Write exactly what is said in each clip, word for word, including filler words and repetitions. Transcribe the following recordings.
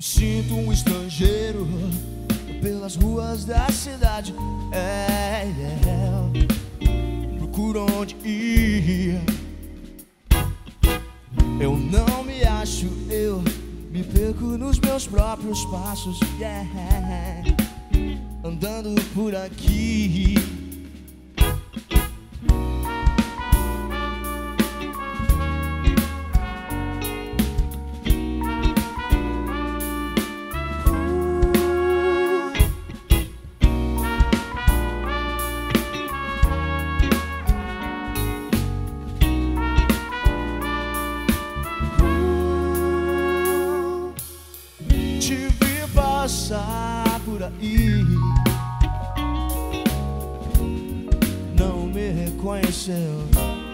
Sinto um estrangeiro pelas ruas da cidade. É, é, procuro onde ir. Eu não me acho, eu me perco nos meus próprios passos. Yeah, andando por aqui. Passar por aí, não me reconheceu.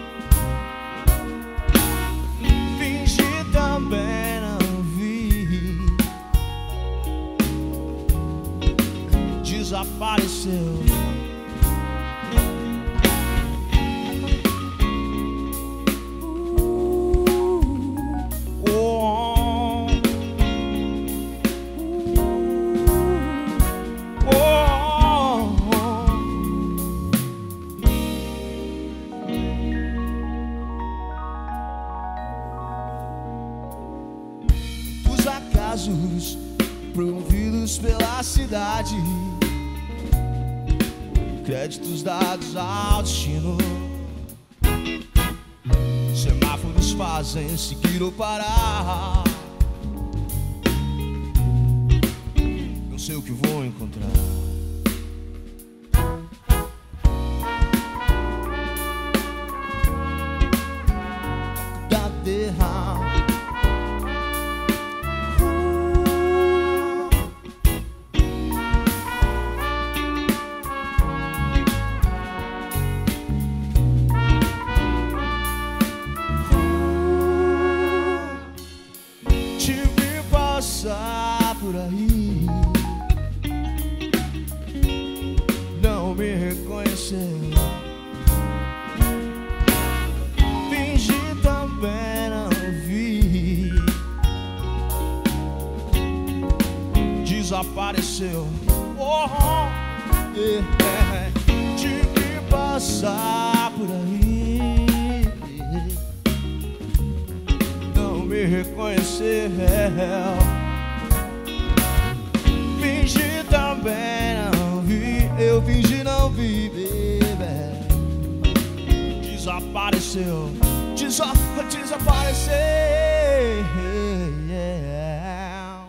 Fingi também não vi. Desapareceu. Acasos promovidos pela cidade, créditos dados ao destino, semáforos fazem seguir ou parar. Não sei o que vou encontrar. Cuidado de errar. Passar por aí, não me reconheceu. Fingi também não vi. Desapareceu. Oh, yeah. Tive que passar por aí, não me reconhecer. Fingi também não vi. Eu fingi não vi, baby. Desapareceu. Desa Desapareceu, yeah.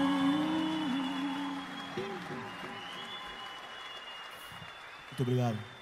Muito obrigado.